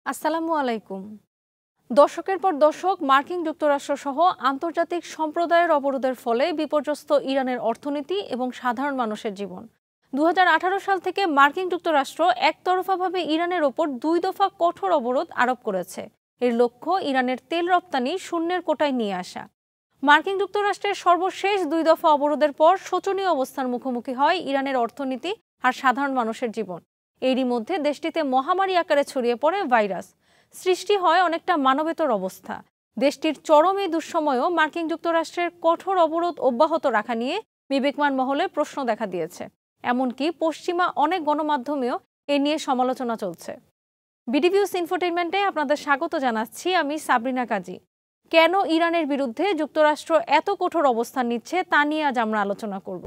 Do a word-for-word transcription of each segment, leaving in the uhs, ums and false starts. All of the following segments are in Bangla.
আসসালামু আলাইকুম। দশকের পর দশক মার্কিন যুক্তরাষ্ট্র সহ আন্তর্জাতিক সম্প্রদায়ের অবরোধের ফলে বিপর্যস্ত ইরানের অর্থনীতি এবং সাধারণ মানুষের জীবন। দু হাজার আঠারো সাল থেকে মার্কিন যুক্তরাষ্ট্র একতরফাভাবে ইরানের ওপর দুই দফা কঠোর অবরোধ আরোপ করেছে। এর লক্ষ্য ইরানের তেল রপ্তানি শূন্যের কোটায় নিয়ে আসা। মার্কিন যুক্তরাষ্ট্রের সর্বশেষ দুই দফা অবরোধের পর শোচনীয় অবস্থার মুখোমুখি হয় ইরানের অর্থনীতি আর সাধারণ মানুষের জীবন। এরই মধ্যে দেশটিতে মহামারী আকারে ছড়িয়ে পড়ে ভাইরাস, সৃষ্টি হয় অনেকটা মানবেতর অবস্থা। দেশটির চরম এই দুঃসময়েও মার্কিন যুক্তরাষ্ট্রের কঠোর অবরোধ অব্যাহত রাখা নিয়ে বিবেকমান মহলে প্রশ্ন দেখা দিয়েছে। এমনকি পশ্চিমা অনেক গণমাধ্যমেও এ নিয়ে সমালোচনা চলছে। বিডিভিউস ইনফোটেইনমেন্টে আপনাদের স্বাগত জানাচ্ছি, আমি সাবরিনা কাজী। কেন ইরানের বিরুদ্ধে যুক্তরাষ্ট্র এত কঠোর অবস্থান নিচ্ছে তা নিয়ে আজ আমরা আলোচনা করব।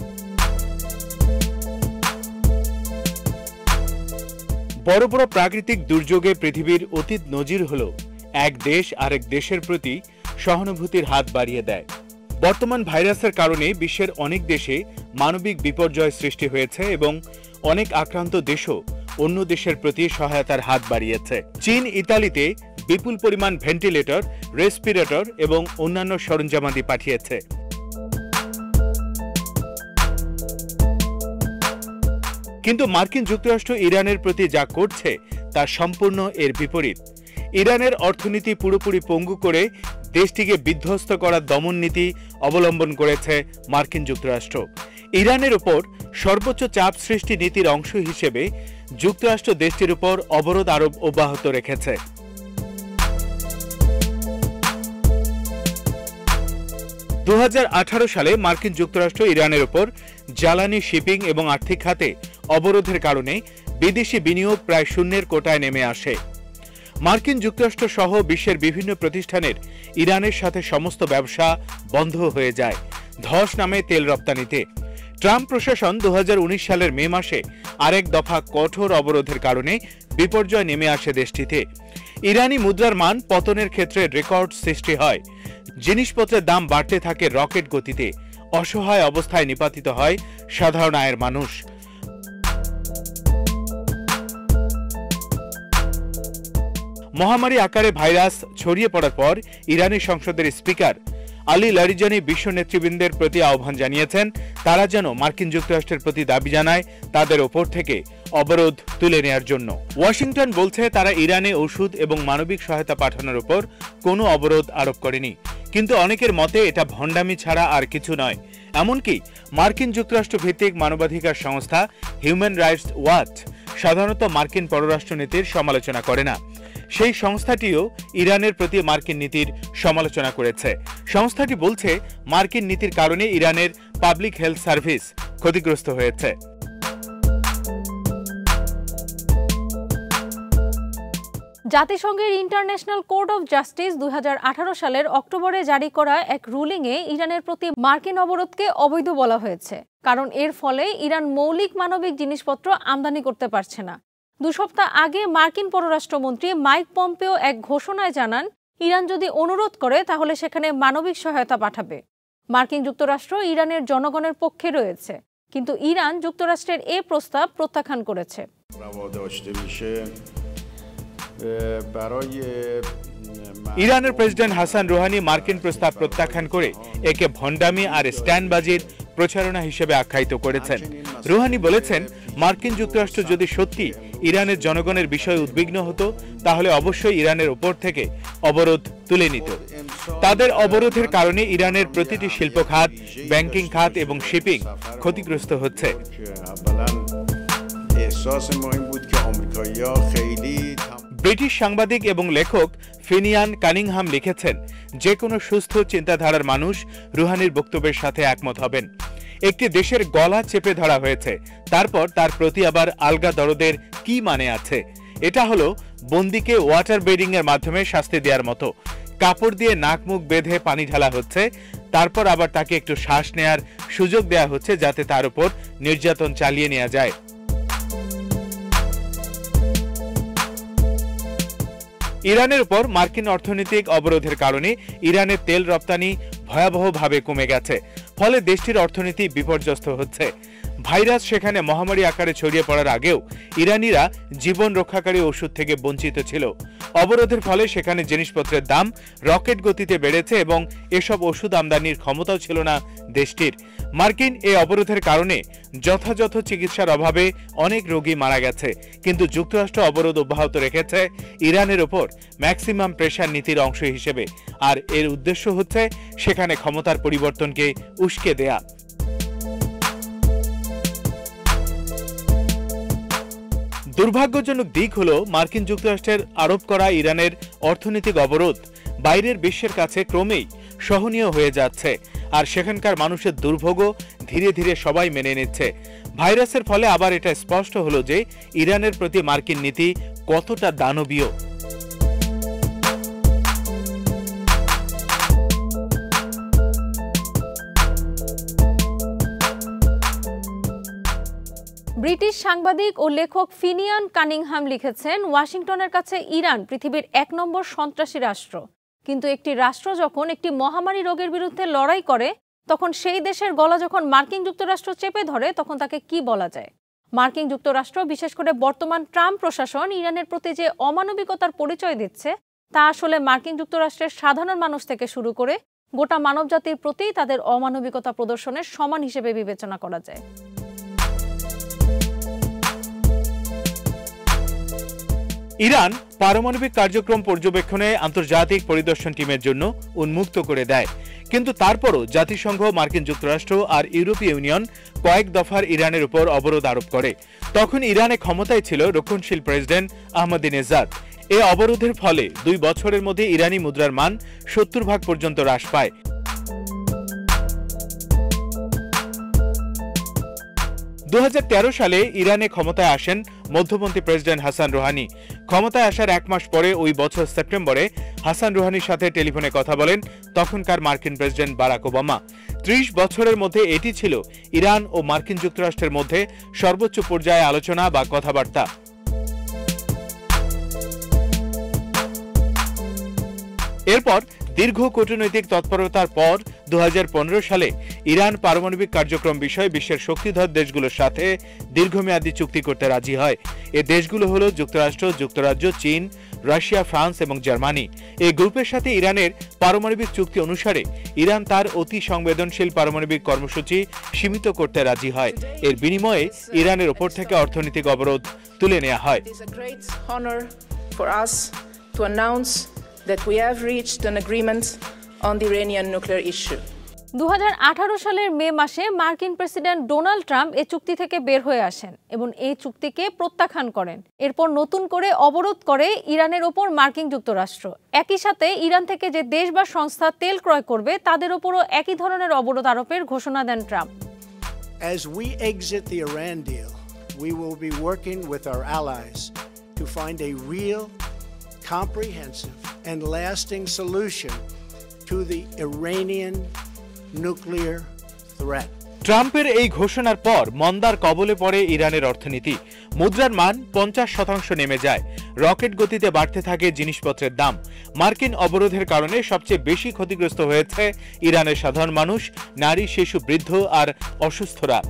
বড় বড় প্রাকৃতিক দুর্যোগে পৃথিবীর অতীত নজির হল এক দেশ আরেক দেশের প্রতি সহানুভূতির হাত বাড়িয়ে দেয়। বর্তমান ভাইরাসের কারণে বিশ্বের অনেক দেশে মানবিক বিপর্যয় সৃষ্টি হয়েছে এবং অনেক আক্রান্ত দেশও অন্য দেশের প্রতি সহায়তার হাত বাড়িয়েছে। চীন ইতালিতে বিপুল পরিমাণ ভেন্টিলেটর, রেসপিরেটর এবং অন্যান্য সরঞ্জামাদি পাঠিয়েছে। কিন্তু মার্কিন যুক্তরাষ্ট্র ইরানের প্রতি যা করছে তা সম্পূর্ণ এর বিপরীত। ইরানের অর্থনীতি পুরোপুরি পঙ্গু করে দেশটিকে বিধ্বস্ত করার দমন নীতি অবলম্বন করেছে মার্কিন যুক্তরাষ্ট্র। ইরানের উপর সর্বোচ্চ চাপ সৃষ্টি নীতির অংশ হিসেবে যুক্তরাষ্ট্র দেশটির উপর অবরোধ আরোপ অব্যাহত রেখেছে। দু হাজার আঠারো সালে মার্কিন যুক্তরাষ্ট্র ইরানের উপর জ্বালানি, শিপিং এবং আর্থিক খাতে অবরোধের কারণে বিদেশি বিনিয়োগ প্রায় শূন্যের কোটায় নেমে আসে। মার্কিন যুক্তরাষ্ট্র সহ বিশ্বের বিভিন্ন প্রতিষ্ঠানের ইরানের সাথে সমস্ত ব্যবসা বন্ধ হয়ে যায়, ধস নামে তেল রপ্তানিতে। ট্রাম্প প্রশাসন দু হাজার উনিশ সালের মে মাসে আরেক দফা কঠোর অবরোধের কারণে বিপর্যয় নেমে আসে দেশটিতে। ইরানি মুদ্রার মান পতনের ক্ষেত্রে রেকর্ড সৃষ্টি হয়। জিনিসপত্রের দাম বাড়তে থাকে রকেট গতিতে। অসহায় অবস্থায় নিপাতিত হয় সাধারণ আয়ের মানুষ। মহামারী আকারে ভাইরাস ছড়িয়ে পড়ার পর ইরানি সংসদের স্পিকার আলী লারিজানি বিশ্ব নেতৃবৃন্দের প্রতি আহ্বান জানিয়েছেন তারা যেন মার্কিন যুক্তরাষ্ট্রের প্রতি দাবি জানায় তাদের ওপর থেকে অবরোধ তুলে নেয়ার জন্য। ওয়াশিংটন বলছে তারা ইরানে ওষুধ এবং মানবিক সহায়তা পাঠানোর উপর কোনো অবরোধ আরোপ করেনি, কিন্তু অনেকের মতে এটা ভণ্ডামি ছাড়া আর কিছু নয়। এমনকি মার্কিন যুক্তরাষ্ট্র ভিত্তিক মানবাধিকার সংস্থা হিউম্যান রাইটস ওয়াচ সাধারণত মার্কিন পররাষ্ট্রনীতির সমালোচনা করে না। সেই সংস্থাটিও ইরানের প্রতি মার্কিন নীতির সমালোচনা করেছে। সংস্থাটি বলছে মার্কিন নীতির কারণে ইরানের পাবলিক হেলথ সার্ভিস ক্ষতিগ্রস্ত হয়েছে। জাতিসংঘের ইন্টারন্যাশনাল কোর্ট অফ জাস্টিস দুই হাজার আঠারো সালের অক্টোবরে জারি করা এক রুলিংয়ে ইরানের প্রতি মার্কিন অবরোধকে অবৈধ বলা হয়েছে, কারণ এর ফলে ইরান মৌলিক মানবিক জিনিসপত্র আমদানি করতে পারছে না। দু সপ্তাহ আগে মার্কিন পররাষ্ট্রমন্ত্রী মাইক পম্পেও এক ঘোষণায় জানান ইরান যদি অনুরোধ করে তাহলে সেখানে মানবিক সহায়তা পাঠাবে। মার্কিন যুক্তরাষ্ট্র ইরানের জনগণের পক্ষে রয়েছে, কিন্তু ইরান যুক্তরাষ্ট্রের এ প্রস্তাব প্রত্যাখ্যান করেছে। ইরানের প্রেসিডেন্ট হাসান রুহানি মার্কিন প্রস্তাব প্রত্যাখ্যান করে একে ভণ্ডামি আর স্ট্যান্ডবাজির প্রচারণা হিসেবে আখ্যায়িত করেছেন। রুহানি বলেছেন মার্কিন যুক্তরাষ্ট্র যদি সত্যি ইরানের জনগণের বিষয়ে উদ্বিগ্ন হতো তাহলে অবশ্যই ইরানের উপর থেকে অবরোধ তুলে নিত। তাদের অবরোধের কারণে ইরানের প্রতিটি শিল্প খাত, ব্যাংকিং খাত এবং শিপিং ক্ষতিগ্রস্ত হচ্ছে। ব্রিটিশ সাংবাদিক এবং লেখক ফিনিয়ান কানিংহাম লিখেছেন যে কোনো সুস্থ চিন্তাধারার মানুষ রুহানির বক্তব্যের সাথে একমত হবেন। একটি দেশের গলা চেপে ধরা হয়েছে, তারপর তার প্রতি আবার আলগা দরদের কি মানে আছে? এটা হলো বন্দীকে ওয়াটার বেডিং এর মাধ্যমে শাস্তি দেওয়ার মতো। কাপড় দিয়ে নাক মুখ বেঁধে পানি ঢালা হচ্ছে, তারপর আবার তাকে একটু শ্বাস নেয়ার সুযোগ দেওয়া হচ্ছে যাতে তার উপর নির্যাতন চালিয়ে নেওয়া যায়। ইরানের উপর মার্কিন অর্থনৈতিক অবরোধের কারণে ইরানের তেল রপ্তানি ভয়াবহভাবে কমে গেছে, ফলে দেশটির অর্থনীতি বিপর্যস্ত হচ্ছে। ভাইরাস সেখানে মহামারী আকারে ছড়িয়ে পড়ার আগেও ইরানিরা জীবন রক্ষাকারী ওষুধ থেকে বঞ্চিত ছিল। অবরোধের ফলে সেখানে জিনিসপত্রের দাম রকেট গতিতে বেড়েছে এবং এসব ওষুধ আমদানির ক্ষমতাও ছিল না দেশটির। মার্কিন এই অবরোধের কারণে যথাযথ চিকিৎসার অভাবে অনেক রোগী মারা গেছে, কিন্তু যুক্তরাষ্ট্র অবরোধ অব্যাহত রেখেছে ইরানের ওপর ম্যাক্সিমাম প্রেশার নীতির অংশ হিসেবে। আর এর উদ্দেশ্য হচ্ছে সেখানে ক্ষমতার পরিবর্তনকে উস্কে দেয়া। দুর্ভাগ্যজনক দিক হল মার্কিন যুক্তরাষ্ট্রের আরোপ করা ইরানের অর্থনৈতিক অবরোধ বাইরের বিশ্বের কাছে ক্রমেই সহনীয় হয়ে যাচ্ছে, আর সেখানকার মানুষের দুর্ভোগও ধীরে ধীরে সবাই মেনে নিচ্ছে। ভাইরাসের ফলে আবার এটা স্পষ্ট হলো যে ইরানের প্রতি মার্কিন নীতি কতটা দানবীয়। ব্রিটিশ সাংবাদিক ও লেখক ফিনিয়ান কানিংহাম লিখেছেন, ওয়াশিংটনের কাছে ইরান পৃথিবীর এক নম্বর সন্ত্রাসী রাষ্ট্র, কিন্তু একটি রাষ্ট্র যখন একটি মহামারী রোগের বিরুদ্ধে লড়াই করে তখন সেই দেশের গলা যখন মার্কিন যুক্তরাষ্ট্র চেপে ধরে তখন তাকে কি বলা যায়? মার্কিন যুক্তরাষ্ট্র, বিশেষ করে বর্তমান ট্রাম্প প্রশাসন ইরানের প্রতি যে অমানবিকতার পরিচয় দিচ্ছে তা আসলে মার্কিন যুক্তরাষ্ট্রের সাধারণ মানুষ থেকে শুরু করে গোটা মানবজাতির প্রতি তাদের অমানবিকতা প্রদর্শনের সমান হিসেবে বিবেচনা করা যায়। ইরান পারমাণবিক কার্যক্রম পর্যবেক্ষণে আন্তর্জাতিক পরিদর্শন টিমের জন্য উন্মুক্ত করে দেয়, কিন্তু তারপরও জাতিসংঘ, মার্কিন যুক্তরাষ্ট্র আর ইউরোপীয় ইউনিয়ন কয়েক দফার ইরানের উপর অবরোধ আরোপ করে। তখন ইরানে ক্ষমতায় ছিল রক্ষণশীল প্রেসিডেন্ট আহমদিনেজাদ। এই অবরোধের ফলে দুই বছরের মধ্যে ইরানি মুদ্রার মান সত্তর ভাগ পর্যন্ত হ্রাস পায়। দু হাজার তেরো সালে ইরানে ক্ষমতায় আসেন মধ্যপন্থী প্রেসিডেন্ট হাসান রুহানি। ক্ষমতায় আসার এক মাস পরে ওই বছর সেপ্টেম্বরে হাসান রুহানির সাথে টেলিফোনে কথা বলেন তখনকার মার্কিন প্রেসিডেন্ট বারাক ওবামা। ত্রিশ বছরের মধ্যে এটি ছিল ইরান ও মার্কিন যুক্তরাষ্ট্রের মধ্যে সর্বোচ্চ পর্যায়ে আলোচনা বা কথাবার্তা। এরপর দীর্ঘ কূটনৈতিক তৎপরতার পর দু হাজার পনেরো সালে ইরান পারমাণবিক কার্যক্রম বিষয়ে বিশ্বের শক্তিধর দেশগুলোর সাথে দীর্ঘমেয়াদী চুক্তি করতে রাজি হয়। এই দেশগুলো হল যুক্তরাষ্ট্র, যুক্তরাজ্য, চীন, রাশিয়া, ফ্রান্স এবং জার্মানি। এই গ্রুপের সাথে ইরানের পারমাণবিক চুক্তি অনুসারে ইরান তার অতি সংবেদনশীল পারমাণবিক কর্মসূচি সীমিত করতে রাজি হয়। এর বিনিময়ে ইরানের ওপর থেকে অর্থনৈতিক অবরোধ তুলে নেওয়া হয়। that we have reached an agreement on the Iranian nuclear issue. দু হাজার আঠারো সালের মে মাসে মার্কিন প্রেসিডেন্ট ডোনাল্ড ট্রাম্প এই চুক্তি থেকে বের হয়ে আসেন এবং এই চুক্তিকে প্রত্যাখ্যান করেন। এরপর নতুন করে অবরোধ করে ইরানের ওপর মার্কিন যুক্তরাষ্ট্র। একই সাথে ইরান থেকে যে দেশ বা সংস্থা তেল ক্রয় করবে তাদের ওপরও একই ধরনের অবরোধ আরোপের ঘোষণা দেন Trump. As we exit the Iran deal, we will be working with our allies to find a real, comprehensive and lasting solution to the Iranian nuclear threat. ট্রাম্পের এই ঘোষণার পর মন্দার কবলে পড়ে ইরানের অর্থনীতি। মুদ্রার মান পঞ্চাশ শতাংশ নেমে যায়, রকেট গতিতে বাড়তে থাকে জিনিসপত্রের দাম। মার্কিন অবরোধের কারণে সবচেয়ে বেশি ক্ষতিগ্রস্ত হয়েছে ইরানের সাধারণ মানুষ, নারী, শিশু, বৃদ্ধ আর অসুস্থরা।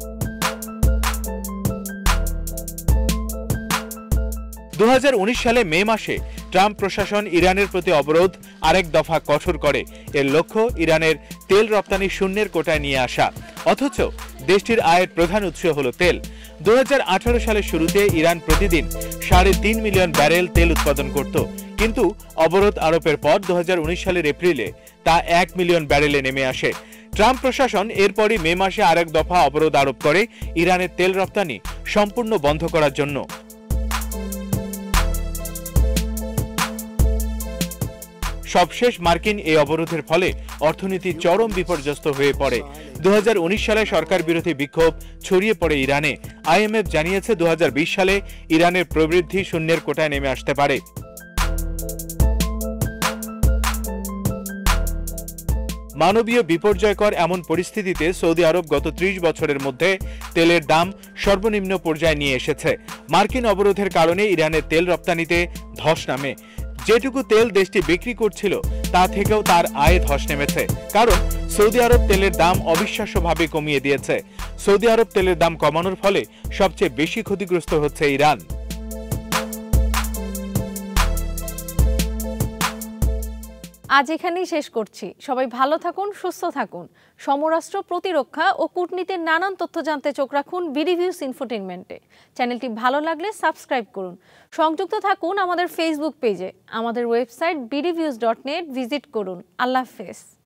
দু হাজার উনিশ সালে মে মাসে ট্রাম্প প্রশাসন ইরানের প্রতি অবরোধ আরেক দফা কঠোর করে। এর লক্ষ্য ইরানের তেল রপ্তানি শূন্যের কোটায় নিয়ে আসা, অথচ দেশটির আয়ের প্রধান উৎস হল তেল। দু হাজার আঠারো সালের শুরুতে ইরান প্রতিদিন সাড়ে তিন মিলিয়ন ব্যারেল তেল উৎপাদন করত, কিন্তু অবরোধ আরোপের পর দু হাজার উনিশ সালের এপ্রিলে তা এক মিলিয়ন ব্যারেলে নেমে আসে। ট্রাম্প প্রশাসন এরপরই মে মাসে আরেক দফা অবরোধ আরোপ করে ইরানের তেল রপ্তানি সম্পূর্ণ বন্ধ করার জন্য। সবশেষ মার্কিন এই অবরোধের ফলে অর্থনীতি চরম বিপর্যস্ত হয়ে পড়ে। দু হাজার উনিশ সালে সরকার বিরোধী বিক্ষোভ ছড়িয়ে পড়ে ইরানে। আইএমএফ জানিয়েছে দু হাজার বিশ সালে ইরানের প্রবৃদ্ধি শূন্যের কোটায় নেমে আসতে পারে। মানবীয় বিপর্যয়কর এমন পরিস্থিতিতে সৌদি আরব গত ত্রিশ বছরের মধ্যে তেলের দাম সর্বনিম্ন পর্যায়ে নিয়ে এসেছে। মার্কিন অবরোধের কারণে ইরানের তেল রপ্তানিতে ধস নামে। যেটুকু তেল দেশটি বিক্রি করছিল তা থেকেও তার আয়ে ধস নেমেছে, কারণ সৌদি আরব তেলের দাম অবিশ্বাস্যভাবে কমিয়ে দিয়েছে। সৌদি আরব তেলের দাম কমানোর ফলে সবচেয়ে বেশি ক্ষতিগ্রস্ত হচ্ছে ইরান। আজ এখানেই শেষ করছি। সবাই ভালো থাকুন, সুস্থ থাকুন। সমরাষ্ট্র, প্রতিরক্ষা ও কূটনীতির নানান তথ্য জানতে চোখ রাখুন বিডিভিউজ ইনফোটেইনমেন্টে। চ্যানেলটি ভালো লাগলে সাবস্ক্রাইব করুন। সংযুক্ত থাকুন আমাদের ফেসবুক পেজে। আমাদের website bdviews dot net visit করুন। আল্লাহ হাফেজ।